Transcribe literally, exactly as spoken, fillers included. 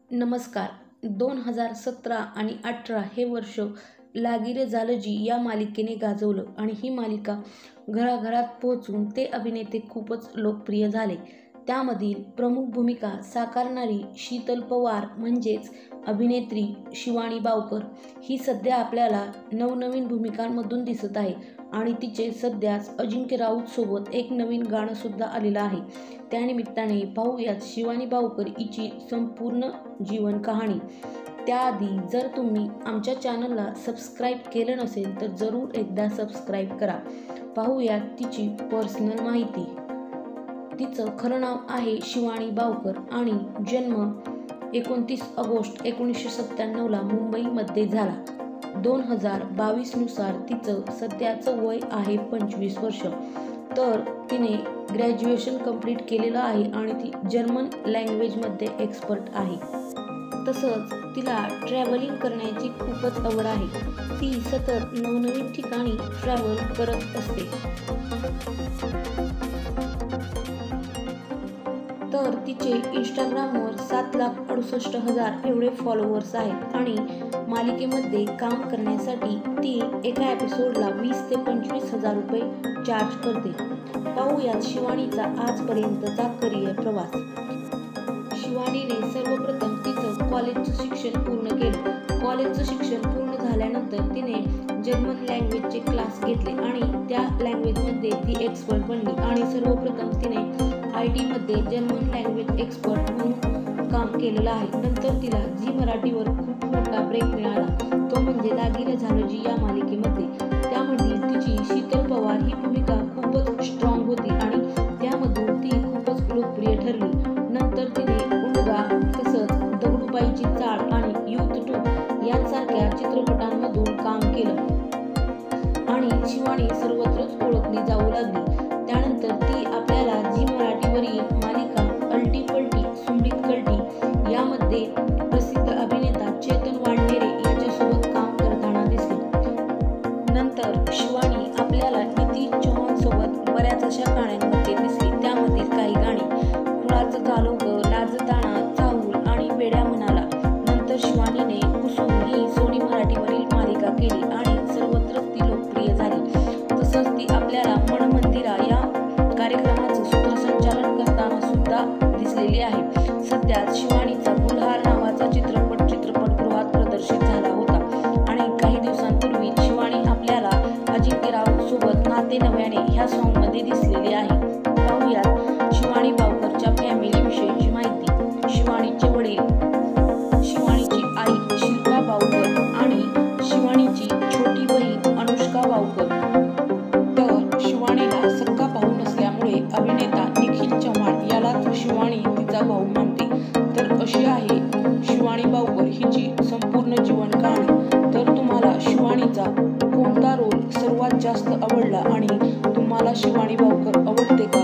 नमस्कार. दोन हजार सतरा आणि अठरा हे वर्ष लागिरे झालंजी या मालिकेने गाजवलं आणि ही मालिका घराघरात पोहोचून ते अभिनेते खूपच लोकप्रिय झाले. त्यामधील प्रमुख भूमिका साकारणारी शीतल पवार म्हणजेच अभिनेत्री शिवानी बावकर ही सध्या आपल्याला नवनवीन भूमिकांमधून दिसत आहे आणि तिचे सध्याच अजिंक्य राऊत सोबत एक नवीन गाणं सुद्धा आलेलं आहे. त्यानिमित्ताने पाहूयात शिवानी बावकर हिची संपूर्ण जीवन कहाणी. त्याआधी जर तुम्ही आमच्या चॅनलला सबस्क्राईब केलं नसेल तर जरूर एकदा सबस्क्राईब करा. पाहूयात तिची पर्सनल माहिती. तिचं खरं नाव आहे शिवानी बावकर आणि जन्म एकोणतीस ऑगस्ट एकोणीसशे सत्त्याण्णवला मुंबईमध्ये झाला. दोन हजार बावीस नुसार तिचं सध्याचं वय आहे पंचवीस वर्ष. तर तिने ग्रॅज्युएशन कंप्लीट केलेलं आहे आणि ती जर्मन लँग्वेजमध्ये एक्सपर्ट आहे. तसंच तिला ट्रॅव्हलिंग करण्याची खूपच आवड आहे. ती सतत नवनवीन ठिकाणी ट्रॅव्हल करत असते. तर तिचे इंस्टाग्रामवर सात लाख अडुसष्ट हजार एवढे फॉलोअर्स आहेत आणि मालिकेमध्ये काम करण्यासाठी ती एका एपिसोडला वीस ते पंचवीस हजार रुपये चार्ज करते. पाहूयात शिवानीचा आजपर्यंतचा करिअर प्रवास. शिवानीने सर्वप्रथम तिचं कॉलेजचं शिक्षण पूर्ण केलं. कॉलेजचं शिक्षण पूर्ण झाल्यानंतर तिने जर्मन लँग्वेजचे क्लास घेतले आणि त्या लँग्वेजमध्ये ती एक्सपर्ट बनली आणि सर्वप्रथम तिने आय टीमध्ये जर्मन लँग्वेज एक्सपर्ट म्हणून काम केलेलं आहे. नंतर तिला झी मराठीवर खूप मोठा ब्रेक मिळाला, तो म्हणजे लागिरे झालंजी या मालिकेमध्ये. त्यामधील तिची शीतल पवार ही भूमिका खूपच स्ट्रॉंग होती आणि त्यामधून ती खूपच लोकप्रिय ठरली. नंतर तिने उंडगा, तसंच दगडूबाईची चाळ आणि युथ टू यांसारख्या चित्रपटांमधून काम केलं आणि शिवानी सर्वत्रच ओळखली जाऊ लागली. त्यानंतर ती आपल्याला झी मराठीवरील मालिका अलटी पलटी सुमडीत कलटी यामध्ये प्रसिद्ध अभिनेता चेतन वाडनेरे यांच्यासोबत काम करताना दिसली. नंतर शिवानी आपल्याला नितीश चव्हाण सोबत बऱ्याच अशा गाण्यांमध्ये दिसली. त्यामधील काही गाणी कुळाचं झालो ग, लाजताना, चाहूल आणि वेड्या म्हणाला. नंतर शिवानीने कुसुम ही सोनी मराठीवरील मालिका केली आणि सर्वत्र ती लोकप्रिय झाली. तसंच ती आपल्याला मन मंदिरा या कार्यक्रमाचं सूत्रसंचालन करताना सुद्धा दिसलेली आहे. सध्या शिवानीचा गुलहार नावाचा चित्रपट चित्रपटगृहात प्रदर्शित झाला होता आणि काही दिवसांपूर्वी शिवानी आपल्याला अजिंक्य राऊत सोबत नाते नव्याने ह्या सॉन्गमध्ये दिसलेली आहे. पाहूयात शिवानी बावकरच्या फॅमिली विषयीची माहिती. शिवानीचे वडील, शिवानीची आई शिल्पा बावकर आणि शिवानीची छोटी बहीण अनुष्का बावकर. तर शिवानीला सक्का भाऊ नसल्यामुळे अभिनेता निखिल चव्हाण यालाच शिवानी तिचा भाऊ मानते. तर अशी आहे शिवानी बावकर हिची संपूर्ण जीवन कहाणी. तर तुम्हाला शिवानीचा कोणता रोल सर्वात जास्त आवडला आणि तुम्हाला शिवानी बावकर आवडते का?